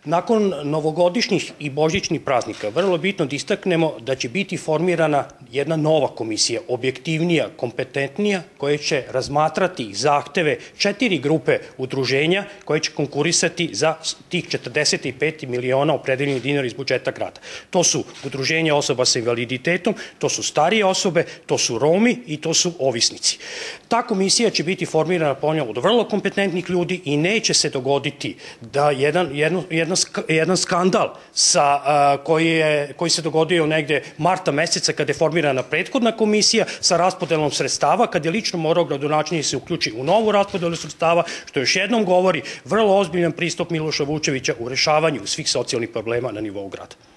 Nakon novogodišnjih i božićnih praznika vrlo je bitno da istaknemo da će biti formirana jedna nova komisija, objektivnija, kompetentnija, koja će razmatrati zahteve 4 grupe udruženja koje će konkurisati za tih 45 miliona opredeljenih dinara iz budžeta grada. To su udruženja osoba sa invaliditetom, to su starije osobe, to su Romi i to su ovisnici. Ta komisija će biti formirana od vrlo kompetentnih ljudi i neće se dogoditi da jedan skandal koji se dogodio negde marta meseca kada je formirana prethodna komisija sa raspodelom sredstava, kada je lično morao gradonačelnik se uključi u novu raspodelu sredstava, što još jednom govori vrlo ozbiljan pristup Miloša Vučevića u rešavanju svih socijalnih problema na nivou grada.